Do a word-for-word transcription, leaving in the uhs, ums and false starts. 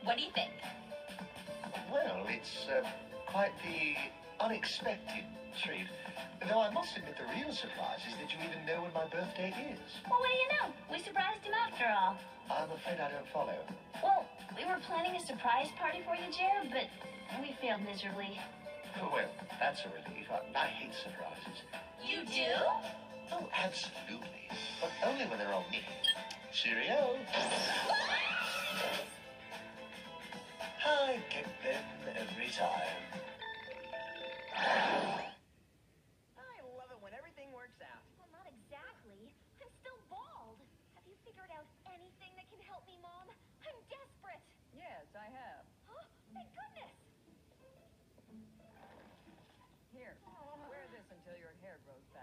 What do you think? Well, it's uh, quite the unexpected treat. Though I must admit the real surprise is that you even know when my birthday is. Well, what do you know? We surprised him after all. I'm afraid I don't follow. Well, we were planning a surprise party for you, Jared, but we failed miserably. Well, that's a relief. I, I hate surprises. You do? Oh, absolutely. But only when they're on me. Cheerio. I get them every time. I love it when everything works out. Well, not exactly. I'm still bald. Have you figured out anything that can help me, Mom? I'm desperate. Yes, I have. Huh? Thank goodness. Here, wear this until your hair grows